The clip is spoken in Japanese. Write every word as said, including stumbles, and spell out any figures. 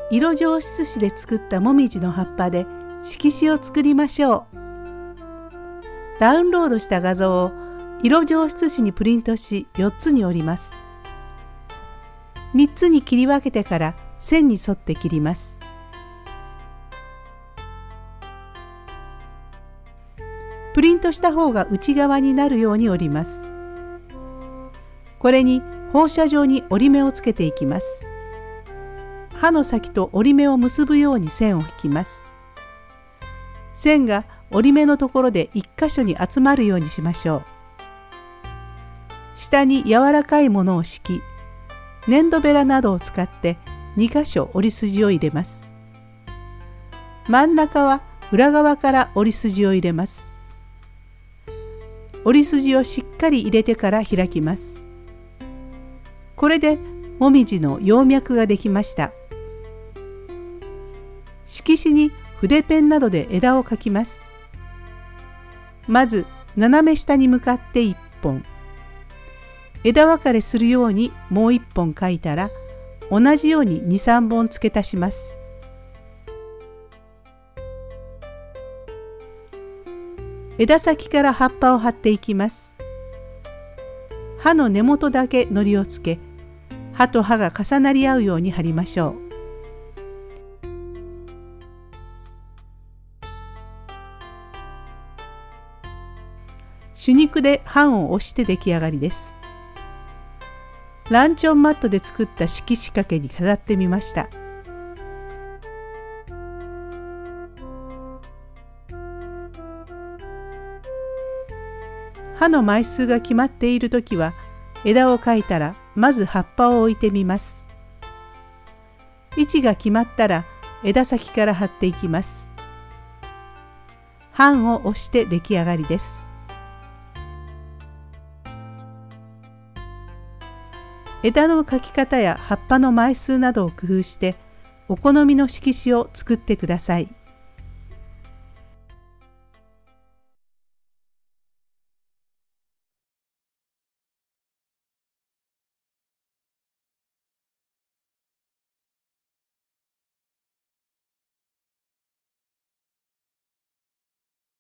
色上質紙で作ったもみじの葉っぱで色紙を作りましょう。ダウンロードした画像を色上質紙にプリントしよっつに折ります。みっつに切り分けてから線に沿って切ります。プリントした方が内側になるように折ります。これに放射状に折り目をつけていきます。刃の先と折り目を結ぶように線を引きます。線が折り目のところでいっかしょに集まるようにしましょう。下に柔らかいものを敷き、粘土ベラなどを使ってにかしょ折り筋を入れます。真ん中は裏側から折り筋を入れます。折り筋をしっかり入れてから開きます。これでもみじの葉脈ができました。色紙に筆ペンなどで枝を描きます。まず斜め下に向かっていっぽん、枝分かれするようにもういっぽん描いたら、同じようにに、さんぼん付け足します。枝先から葉っぱを貼っていきます。刃の根元だけ糊をつけ、刃と刃が重なり合うように貼りましょう。手肉で版を押して出来上がりです。ランチョンマットで作った色仕掛けに飾ってみました。刃の枚数が決まっているときは、枝を描いたらまず葉っぱを置いてみます。位置が決まったら枝先から貼っていきます。版を押して出来上がりです。枝の描き方や葉っぱの枚数などを工夫して、お好みの色紙を作ってください。